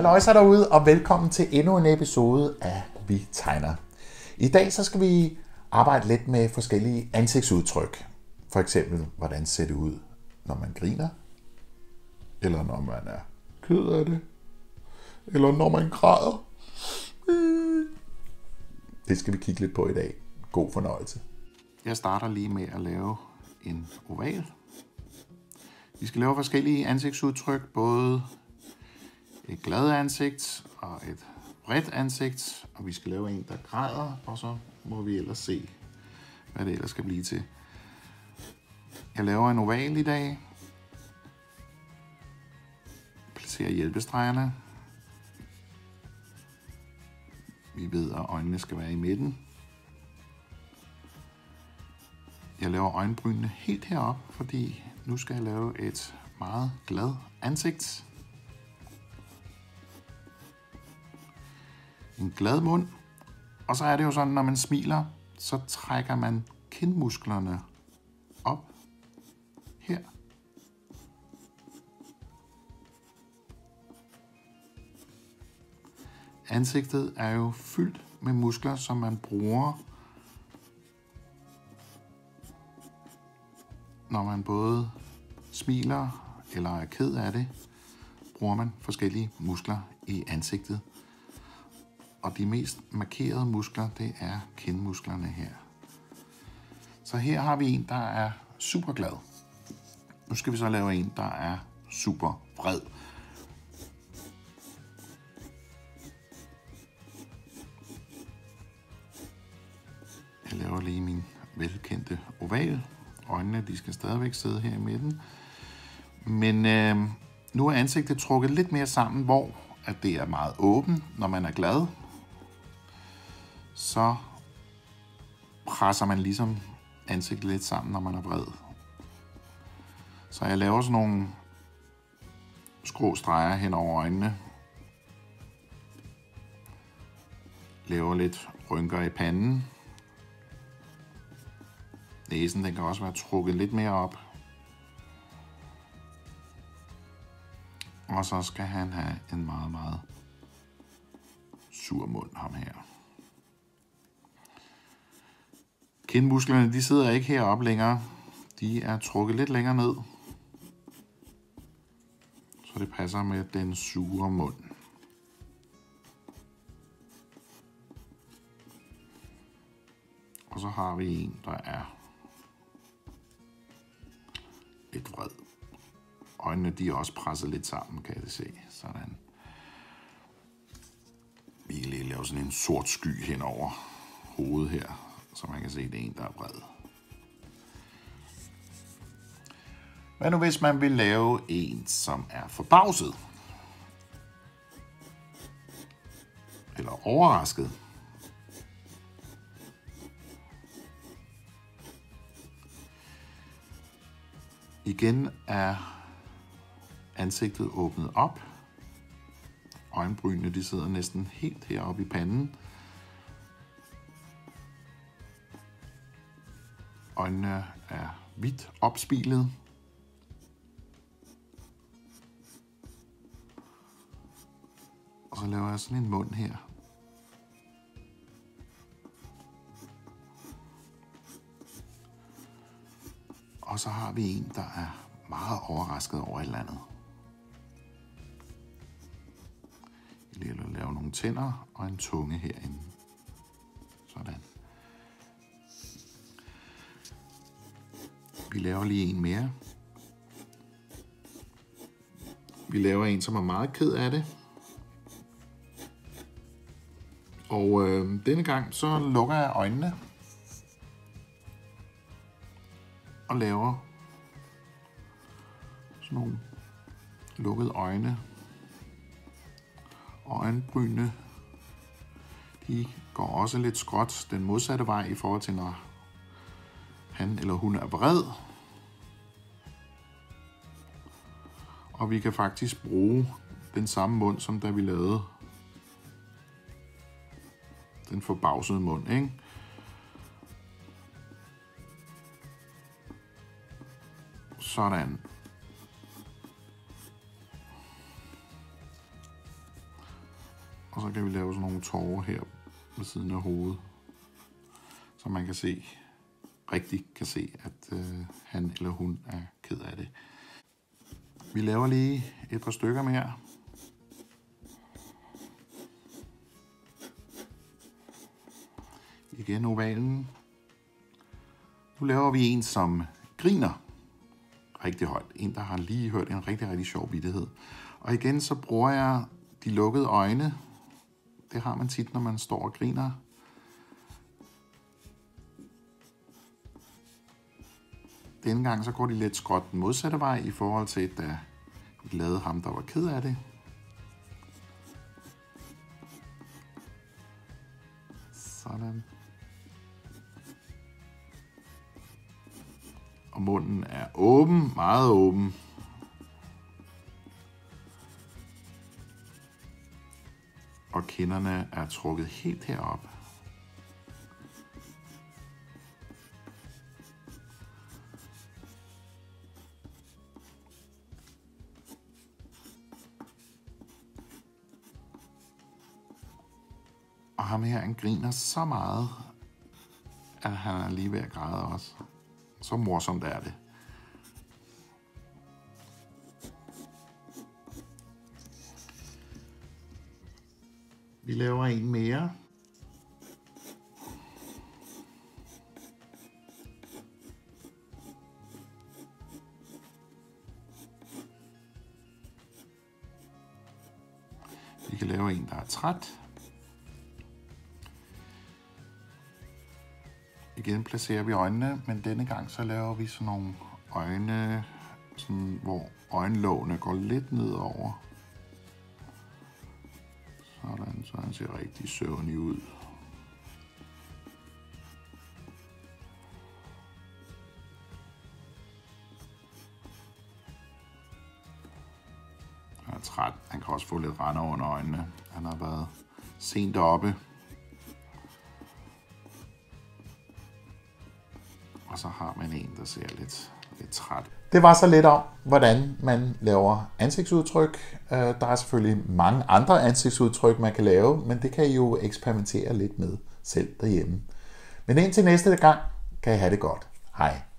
Halløjsa derude, og velkommen til endnu en episode af Vi Tegner. I dag så skal vi arbejde lidt med forskellige ansigtsudtryk. For eksempel, hvordan ser det ud, når man griner? Eller når man er ked af det? Eller når man græder? Det skal vi kigge lidt på i dag. God fornøjelse. Jeg starter lige med at lave en oval. Vi skal lave forskellige ansigtsudtryk, både et glad ansigt og et vredt ansigt, og vi skal lave en, der græder, og så må vi ellers se, hvad det ellers skal blive til. Jeg laver en oval i dag. Placerer hjælpestregerne. Vi ved, at øjnene skal være i midten. Jeg laver øjenbrynene helt herop, fordi nu skal jeg lave et meget glad ansigt. En glad mund. Og så er det jo sådan, når man smiler, så trækker man kindmusklerne op her. Ansigtet er jo fyldt med muskler, som man bruger, når man både smiler eller er ked af det, bruger man forskellige muskler i ansigtet. Og de mest markerede muskler, det er kindmusklerne her. Så her har vi en, der er super glad. Nu skal vi så lave en, der er super vred. Jeg laver lige min velkendte oval. Øjnene, de skal stadigvæk sidde her i midten. Men nu er ansigtet trukket lidt mere sammen, hvor at det er meget åbent, når man er glad. Så presser man ligesom ansigtet lidt sammen, når man er vred. Så jeg laver sådan nogle skrå streger hen over øjnene. Laver lidt rynker i panden. Næsen, den kan også være trukket lidt mere op. Og så skal han have en meget, meget sur mund, ham her. Kindmusklerne, de sidder ikke heroppe længere. De er trukket lidt længere ned. Så det passer med den sure mund. Og så har vi en, der er lidt vred. Øjnene, de er også presset lidt sammen, kan jeg se. Sådan. Vi kan lige lave sådan en sort sky hen over hovedet her, så man kan se, det er en, der er vred. Hvad nu hvis man vil lave en, som er forbavset? Eller overrasket? Igen er ansigtet åbnet op. Øjenbrynene, de sidder næsten helt heroppe i panden. Øjnene er vidt opspilet. Og så laver jeg sådan en mund her. Og så har vi en, der er meget overrasket over et eller andet. Jeg vil lave nogle tænder og en tunge herinde. Sådan. Vi laver lige en mere. Vi laver en, som er meget ked af det. Og denne gang så lukker jeg øjnene. Og laver sådan nogle lukkede øjne. Øjenbrynene, de går også lidt skråt den modsatte vej i forhold til, når han eller hun er vred. Og vi kan faktisk bruge den samme mund, som da vi lavede den forbavsede mund, ikke? Sådan. Og så kan vi lave sådan nogle tårer her ved siden af hovedet, så man kan se, kan se, at han eller hun er ked af det. Vi laver lige et par stykker mere. Igen ovalen. Nu laver vi en, som griner rigtig højt. En, der har lige hørt en rigtig sjov vittighed. Og igen, så bruger jeg de lukkede øjne. Det har man tit, når man står og griner. Denne gang så går de lidt skråt den modsatte vej i forhold til, da vi lavede ham, der var ked af det. Sådan. Og munden er åben, meget åben. Og kinderne er trukket helt herop. Og ham her, han griner så meget, at han er lige ved at græde også. Så morsomt er det. Vi laver en mere. Vi kan lave en, der er træt. Igen placerer vi øjnene, men denne gang så laver vi sådan nogle øjne, sådan, hvor øjenlågene går lidt nedover. Sådan, så han ser rigtig søvnig ud. Han er træt. Han kan også få lidt render under øjnene. Han har været sent oppe. Og så har man en, der ser lidt træt. Det var så lidt om, hvordan man laver ansigtsudtryk. Der er selvfølgelig mange andre ansigtsudtryk, man kan lave, men det kan I jo eksperimentere lidt med selv derhjemme. Men indtil næste gang, kan I have det godt. Hej.